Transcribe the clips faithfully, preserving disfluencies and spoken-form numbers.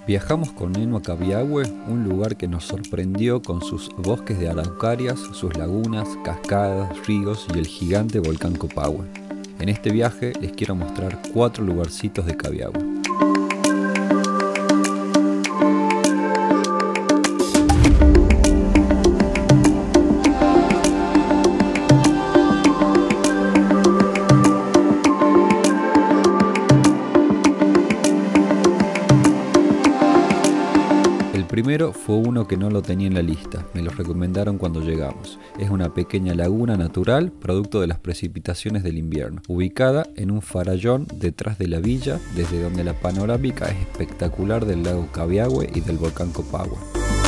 Viajamos con Neno a Cabiahue, un lugar que nos sorprendió con sus bosques de araucarias, sus lagunas, cascadas, ríos y el gigante volcán Copahue. En este viaje les quiero mostrar cuatro lugarcitos de Cabiahue. El primero fue uno que no lo tenía en la lista, me lo recomendaron cuando llegamos. Es una pequeña laguna natural, producto de las precipitaciones del invierno, ubicada en un farallón detrás de la villa, desde donde la panorámica es espectacular del lago Cabiahue y del volcán Copahue.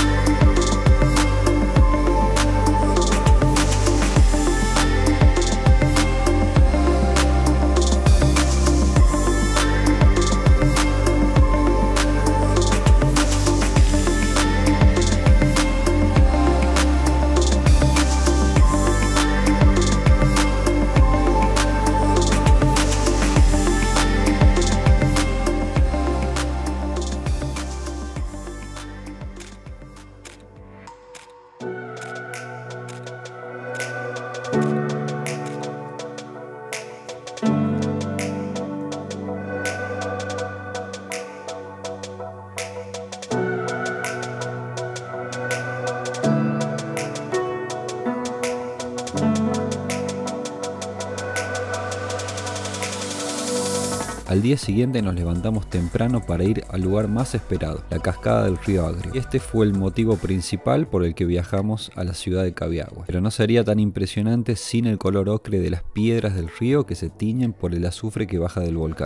Al día siguiente nos levantamos temprano para ir al lugar más esperado, la cascada del río Agrio. Este fue el motivo principal por el que viajamos a la ciudad de Cabiahue. Pero no sería tan impresionante sin el color ocre de las piedras del río que se tiñen por el azufre que baja del volcán.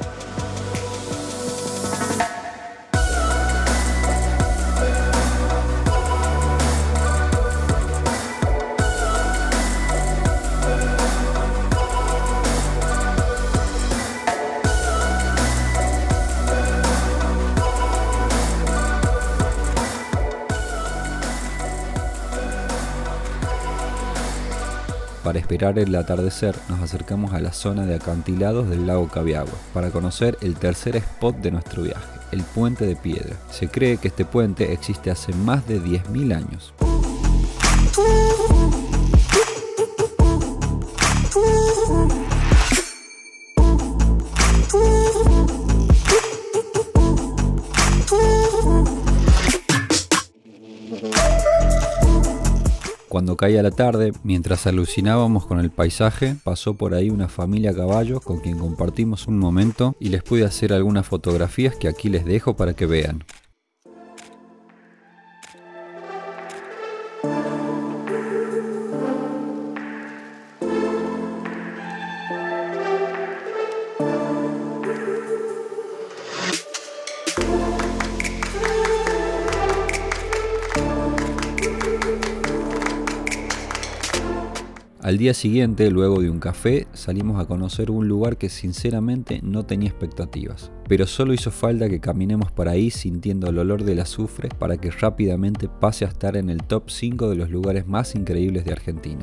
Para esperar el atardecer nos acercamos a la zona de acantilados del lago Cabiahue para conocer el tercer spot de nuestro viaje, el Puente de Piedra. Se cree que este puente existe hace más de diez mil años. Cuando caía la tarde, mientras alucinábamos con el paisaje, pasó por ahí una familia a caballo con quien compartimos un momento y les pude hacer algunas fotografías que aquí les dejo para que vean. Al día siguiente, luego de un café, salimos a conocer un lugar que sinceramente no tenía expectativas. Pero solo hizo falta que caminemos por ahí sintiendo el olor del azufre para que rápidamente pase a estar en el top cinco de los lugares más increíbles de Argentina.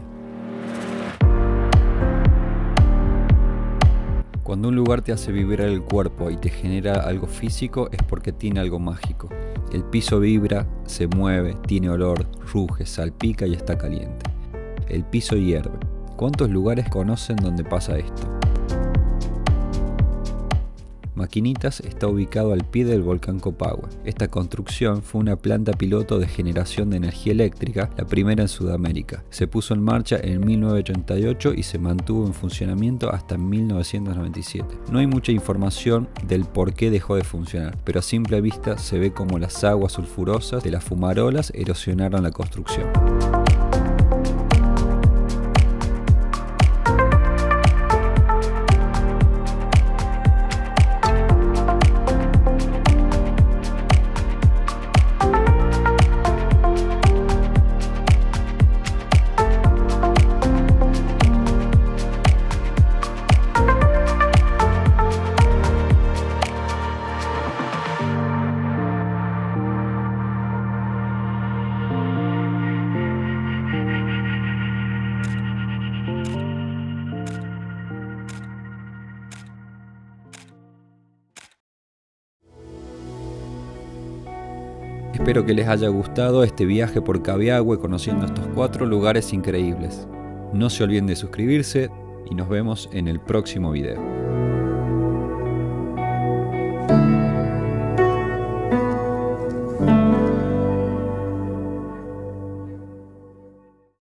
Cuando un lugar te hace vibrar el cuerpo y te genera algo físico es porque tiene algo mágico. El piso vibra, se mueve, tiene olor, ruge, salpica y está caliente. El piso hierve. ¿Cuántos lugares conocen donde pasa esto? Maquinitas está ubicado al pie del volcán Copahue. Esta construcción fue una planta piloto de generación de energía eléctrica, la primera en Sudamérica. Se puso en marcha en mil novecientos ochenta y ocho y se mantuvo en funcionamiento hasta mil novecientos noventa y siete. No hay mucha información del por qué dejó de funcionar, pero a simple vista se ve como las aguas sulfurosas de las fumarolas erosionaron la construcción. Espero que les haya gustado este viaje por Cabiahue conociendo estos cuatro lugares increíbles. No se olviden de suscribirse y nos vemos en el próximo video.